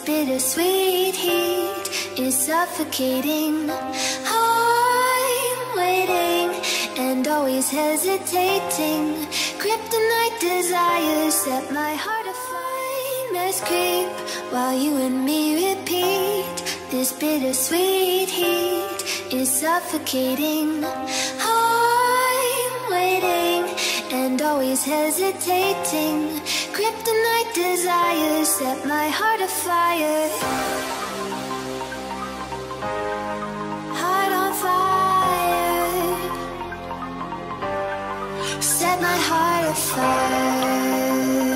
bittersweet heat is suffocating. I'm waiting and always hesitating. Kryptonite desires set my heart afire. Mess creep while you and me repeat. This bittersweet heat is suffocating. I'm waiting and always hesitating. Kryptonite desires set my heart afire. Heart on fire. Set my heart afire.